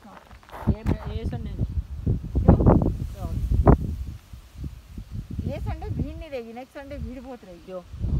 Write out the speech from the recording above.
ये संडे ये संडे भीड़ नहीं रहेगी, नेक्स्ट संडे भीड़ बहुत रहेगी। जो